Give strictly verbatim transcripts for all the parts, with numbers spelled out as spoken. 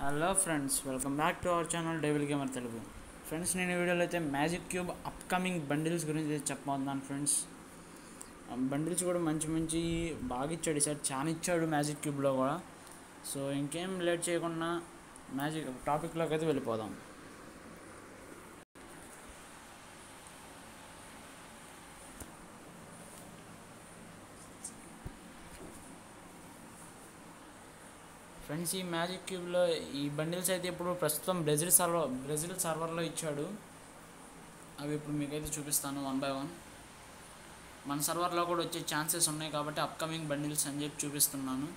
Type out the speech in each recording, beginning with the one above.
Hello friends, welcome back to our channel devil gamer Telugu. Friends, నేను ఈ వీడియోలో అయితే మ్యాజిక్ క్యూబ్ అప్కమింగ్ బండిల్స్ గురించి అయితే చెప్పబోతున్నాను. ఫ్రెండ్స్, బండిల్స్ కూడా మంచి మంచి బాగా ఇచ్చాడు సార్, చాలా ఇచ్చాడు మ్యాజిక్ క్యూబ్లో కూడా. సో ఇంకేం లేట్ చేయకుండా మ్యాజిక్ టాపిక్లోకి అయితే వెళ్ళిపోదాం. ఫ్రెండ్స్, ఈ మ్యాజిక్ క్యూబ్లో ఈ బండిల్స్ అయితే ఇప్పుడు ప్రస్తుతం బ్రెజిల్ సర్వర్ బ్రెజిల్ సర్వర్లో ఇచ్చాడు. అవి ఇప్పుడు మీకైతే చూపిస్తాను వన్ బై వన్. మన సర్వర్లో కూడా వచ్చే ఛాన్సెస్ ఉన్నాయి కాబట్టి అప్కమింగ్ బండిల్స్ అని చెప్పి చూపిస్తున్నాను.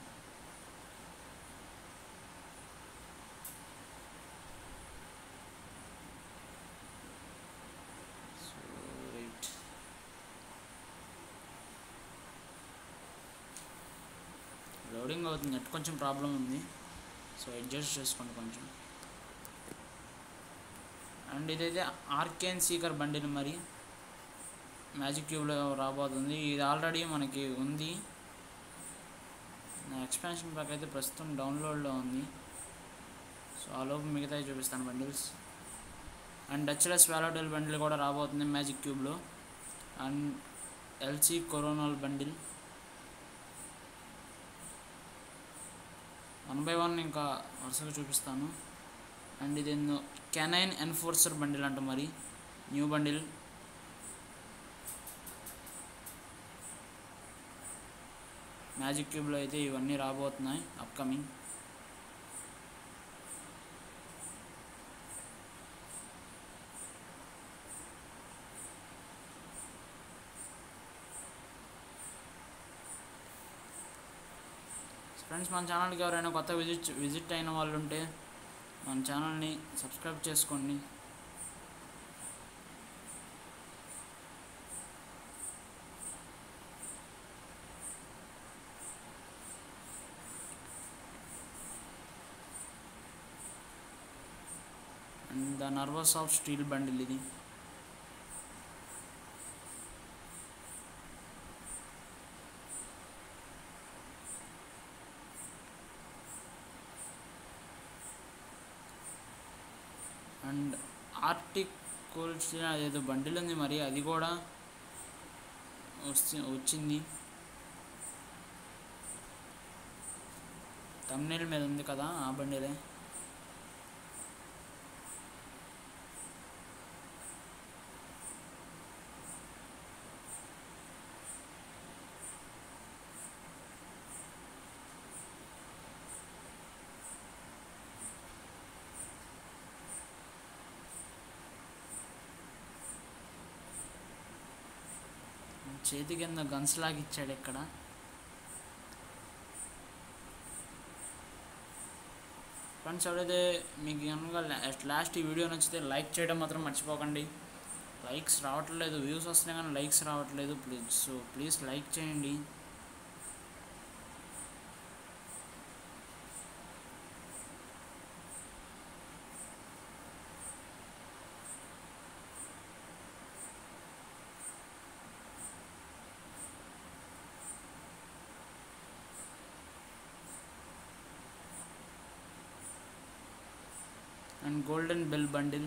లోడింగ్ అవుతుంది, నెట్ కొంచెం ప్రాబ్లం ఉంది, సో అడ్జస్ట్ చేసుకోండి కొంచెం. అండ్ ఇదైతే ఆర్కేన్ సీకర్ బండిల్ మరి మ్యాజిక్ క్యూబ్లో రాబోతుంది. ఇది ఆల్రెడీ మనకి ఉంది, నా ఎక్స్పాన్షన్ ప్యాక్ అయితే ప్రస్తుతం డౌన్లోడ్లో ఉంది. సో ఆ లోపు మిగతా చూపిస్తాను బండిల్స్. అండ్ డచ్లెస్ వ్యాలోటెల్ బండిల్ కూడా రాబోతుంది మ్యాజిక్ క్యూబ్లో. అండ్ ఎల్సీ కొరోనల్ బండిల్ వన్ బై వన్ ఇంకా వరుసగా చూపిస్తాను. అండ్ ఇది కెనైన్ ఎన్ఫోర్సర్ బండిల్ అంట మరి న్యూ బండిల్. మ్యాజిక్ క్యూబ్లో అయితే ఇవన్నీ రాబోతున్నాయి అప్కమింగ్. ఫ్రెండ్స్, మన ఛానల్కి ఎవరైనా కొత్త విజిట్ విజిట్ అయిన వాళ్ళు ఉంటే మన ఛానల్ని సబ్స్క్రైబ్ చేసుకోండి. And the nerves of steel bundle ఇది. అండ్ ఆర్టిక్ కోల్డ్ అదేదో బండిల్ ఉంది మరి, అది కూడా వచ్చి వచ్చింది థంబ్నెయిల్ మీద ఉంది కదా, ఆ బండిలే. చేతి కింద గన్స్ లాగా ఇచ్చాడు ఇక్కడ. ఫ్రెండ్స్, ఎవరైతే మీకు కనుక లాస్ట్ ఈ వీడియో నచ్చితే లైక్ చేయడం మాత్రం మర్చిపోకండి. లైక్స్ రావట్లేదు, వ్యూస్ వస్తున్నాయి కానీ లైక్స్ రావట్లేదు. ప్లీజ్ సో ప్లీజ్ లైక్ చేయండి. అండ్ గోల్డెన్ బెల్ బండిల్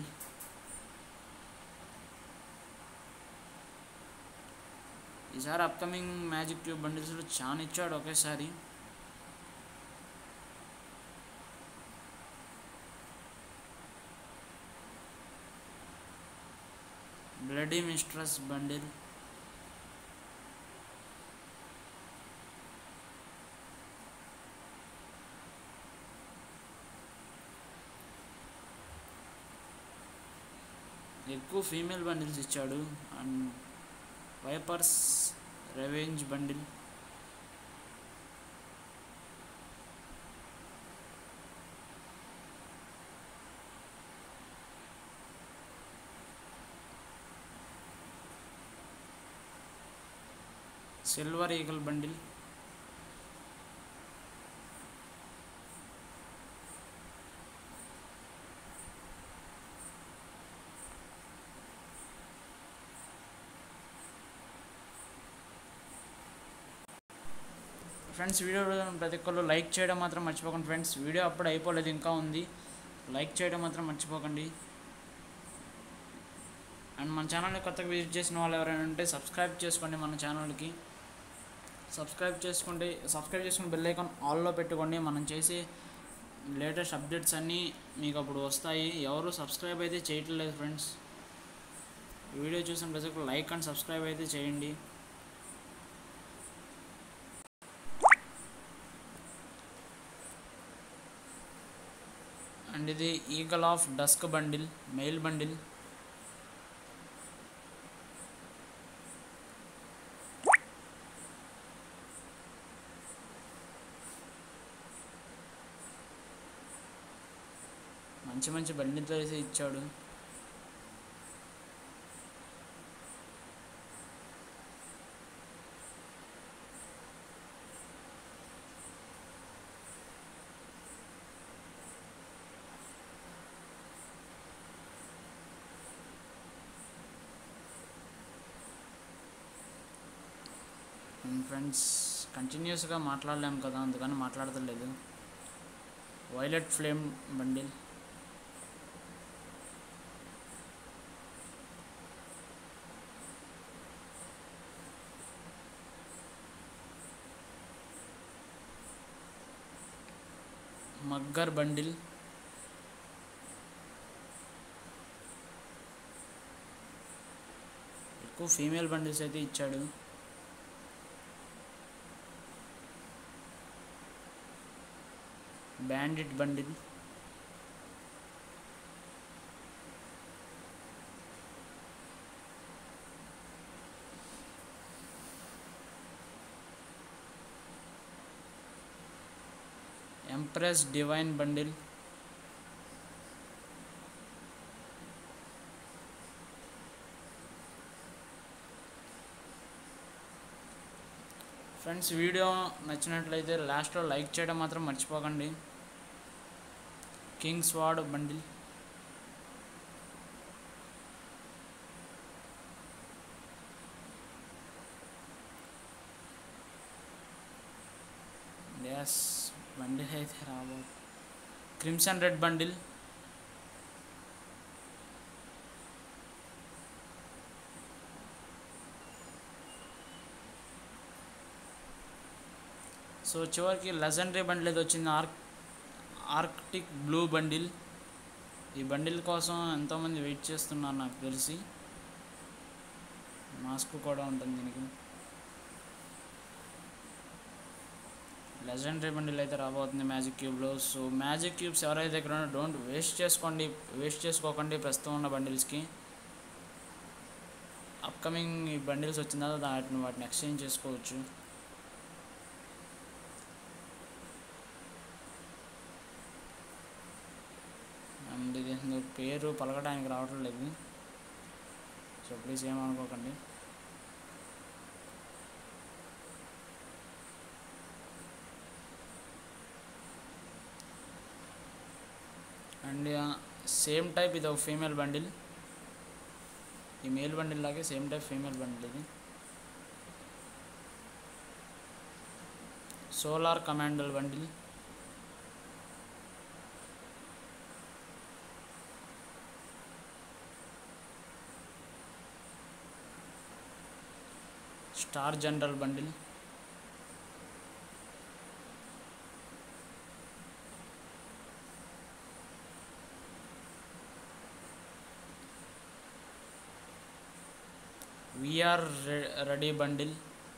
ఈసారి అప్కమింగ్ మ్యాజిక్ క్యూబ్ బండిల్స్లో చాలా ఇచ్చాడు ఒకేసారి. Bloody mistress bundle. ఎక్కువ ఫీమేల్ బండిల్స్ ఇచ్చాడు. And vipers revenge bundle. Silver eagle bundle. Friends video ప్రతి ఒక్కళ్ళు లైక్ చేయడం మాత్రం మర్చిపోకండి ఫ్రెండ్స్. వీడియో అప్పుడు అయిపోలేదు, ఇంకా ఉంది. లైక్ చేయడం మాత్రం మర్చిపోకండి. అండ్ మన ఛానల్ని కొత్తగా విజిట్ చేసిన వాళ్ళు ఎవరైనా ఉంటే సబ్స్క్రైబ్ చేసుకోండి. మన ఛానల్కి సబ్స్క్రైబ్ చేసుకుంటే సబ్స్క్రైబ్ చేసుకుని బెల్ ఐకాన్ ఆల్లో పెట్టుకోండి. మనం చేసే లేటెస్ట్ అప్డేట్స్ అన్నీ మీకు అప్పుడు వస్తాయి. ఎవరు సబ్స్క్రైబ్ అయితే చేయట్లేదు ఫ్రెండ్స్. వీడియో చూసిన ప్రతి ఒక్కరు లైక్ అండ్ సబ్స్క్రైబ్ అయితే చేయండి. అండ్ ఇది eagle of dusk bundle, male bundle. మంచి మంచి బండితో అయితే ఇచ్చాడు. ఫ్రెండ్స్ కంటిన్యూస్గా మాట్లాడలేము కదా, అందుకని మాట్లాడతలేదు. Violet flame bundle. Mugger bundle. ఎక్కువ ఫీమేల్ బండిల్స్ అయితే ఇచ్చాడు. Bandit bundle. Empress divine bundle. Friends video నచ్చినట్లయితే లాస్ట్లో లైక్ చేయడం మాత్రం మర్చిపోకండి. King sword bundle. S bundle అయితే రాబో. Crimson red bundle. సో చివరికి లెజెండరీ బండిల్ అయితే వచ్చింది, ఆర్క్ ఆర్క్టిక్ బ్లూ బండిల్. ఈ బండిల్ కోసం ఎంతోమంది వెయిట్ చేస్తున్నారు నాకు తెలిసి. మాస్క్ కూడా ఉంటుంది దీనికి. లెజెండరీ బండిల్ అయితే రాబోతుంది మ్యాజిక్ క్యూబ్లో. సో మ్యాజిక్ క్యూబ్స్ ఎవరైతే దగ్గర ఉన్నారో డోంట్ వేస్ట్ చేసుకోండి వేస్ట్ చేసుకోకండి ప్రస్తుతం ఉన్న బండిల్స్కి. అప్కమింగ్ ఈ బండిల్స్ వచ్చిన తర్వాత వాటిని వాటిని ఎక్స్చేంజ్ చేసుకోవచ్చు. అండ్ ఇది పేరు పలకడానికి రావటం లేదు, సో ప్లీజ్ ఏమనుకోకండి. అండ్ సేమ్ టైప్ ఇది ఒక ఫీమేల్ బండిల్. ఈ మేల్ బండిల్ లాగే సేమ్ టైప్ ఫీమేల్ బండిల్ ఇది. Solar commander bundle. Star general bundle. VR ready bundle.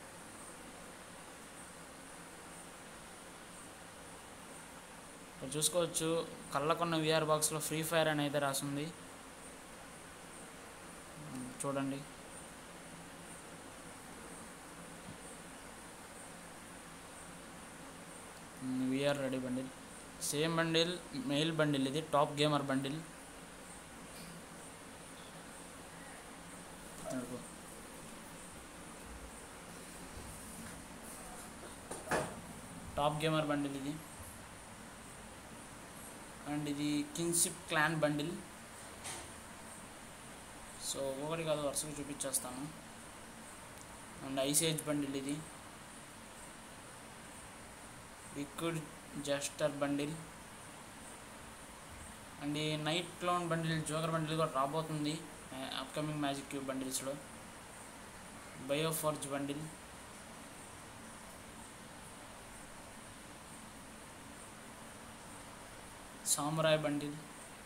ఇక్కడ చూసుకోవచ్చు కళ్ళకున్న విఆర్ బాక్స్లో ఫ్రీ ఫైర్ అని అయితే రాసింది, చూడండి. VR ready bundle. Same bundle male bundle ఇది, top gamer bundle. Top gamer bundle ఇది. అండ్ ఇది కింగ్షిప్ క్లాన్ బండిల్. సో ఒకటి కాదు వరుసగా చూపించేస్తాను. అండ్ ఐసేజ్ బండిల్ ఇది. విక్డ్ జస్టర్ బండిల్ అండ్ ఈ night clown bundle joker bundle కూడా రాబోతుంది అప్కమింగ్ మ్యాజిక్ క్యూబ్ బండిల్స్లో. Bioforge bundle, samurai bundle,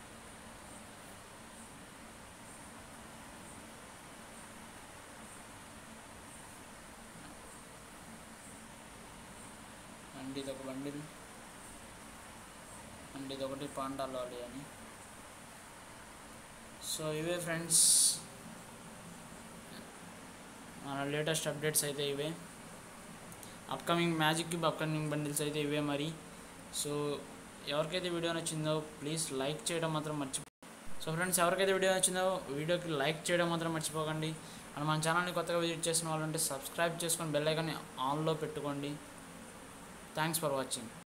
and ఇదొక బండిల్, అండ్ ఇదొకటి పాండా లాలి అని. సో ఇవే ఫ్రెండ్స్ మన లేటెస్ట్ అప్డేట్స్ అయితే ఇవే. Upcoming magic cube upcoming bundles అయితే ఇవే మరి. సో ఎవరికైతే వీడియో నచ్చిందో ప్లీజ్ లైక్ చేయడం మాత్రం మర్చిపో సో ఫ్రెండ్స్ ఎవరికైతే వీడియో నచ్చిందో వీడియోకి లైక్ చేయడం మాత్రం మర్చిపోకండి. అండ్ మన ఛానల్ని కొత్తగా విజిట్ చేసిన వాళ్ళంటే సబ్స్క్రైబ్ చేసుకొని బెల్ ఐకాన్ని ఆన్లో పెట్టుకోండి. Thanks for watching.